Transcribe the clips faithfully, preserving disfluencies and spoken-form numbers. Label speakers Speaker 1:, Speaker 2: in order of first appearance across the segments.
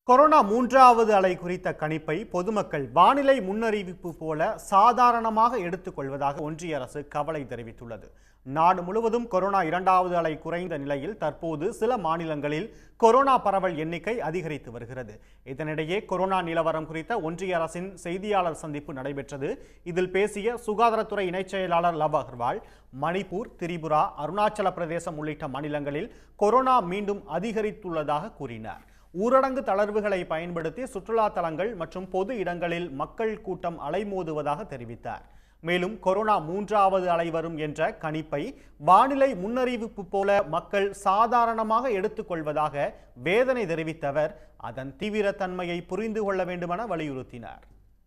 Speaker 1: Corona மூன்றாவது அலை குறித்த கணிப்பை பொதுமக்கள் வானிலை முன்னறிவிப்பு போல சாதாரணமாக எடுத்துக்கொள்வதாக ஒன்றிய அரசு கவலை தெரிவித்துள்ளது. நாடு முழுவதும் கொரோனா இரண்டாவது அலை குறைந்த நிலையில் தற்போது சில மாநிலங்களில் கொரோனா பரவல் எண்ணிக்கை அதிகரித்து வருகிறது. இதனிடையே கொரோனா நிலவரம் குறித்த ஒன்றிய அரசின் செய்தியாளர் சந்திப்பு நடைபெற்றது. இதில் பேசிய சுகாதாரத்துறை இணைச் செயலாளர் லவ் அகர்வால், மணிப்பூர், திரிபுரா, அருணாச்சல பிரதேசம் உள்ளிட்ட மாநிலங்களில் கொரோனா மீண்டும் அதிகரித்துள்ளதாக கூறினார். ஊரடங்கு தளர்வுகளை பயன்படுத்தி சுற்றுலா தலங்கள் மற்றும் பொது இடங்களில் மக்கள் கூட்டம் அலைமோதுவதாக தெரிவித்தார். மேலும் கொரோனா மூன்றாவது அலை வரும் என்ற கணிப்பை வானிலை முன்னறிவிப்பு போல மக்கள் சாதாரணமாக எடுத்துக்கொள்வதாக வேதனை தெரிவித்த அவர் அதன் தீவிரத்தன்மையை புரிந்து கொள்ள வேண்டுமென வலியுறுத்தினார்.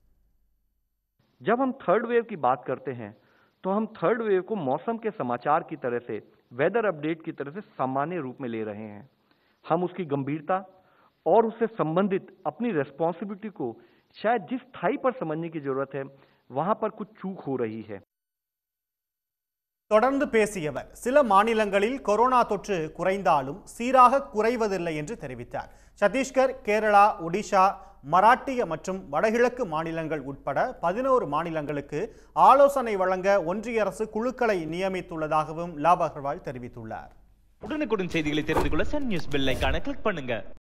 Speaker 2: जब हम थर्ड वेव की बात करते हैं तो हम थर्ड वेव को मौसम के समाचार की तरह से, वेदर अपडेट की तरह से सामान्य रूप में ले रहे हैं. हम उसकी गंभीरता और उससे संबंधित अपनी रेस्पॉन्सिबिलिटी को शायद जिस स्थाई पर समझने की जरूरत है वहां पर कुछ चूक हो रही है.
Speaker 1: தொடர்ந்து பேசியவர் சில மாநிலங்களில் கொரோனா தொற்று குறைந்தாலும் சீராக குறைவதில்லை என்று தெரிவித்தார். சத்தீஸ்கர், கேரளா, ஒடிஷா, மராட்டிய மற்றும் வடகிழக்கு மாநிலங்கள் உட்பட பதினோரு மாநிலங்களுக்கு ஆலோசனை வழங்க ஒன்றிய அரசு குழுக்களை நியமித்துள்ளதாகவும் லவ் அகர்வால் தெரிவித்துள்ளார்.
Speaker 3: உடனுக்குடன் செய்திகளை தெரிந்து கொள்ள சன் நியூஸ் பெல் ஐகானை கிளிக் பண்ணுங்க.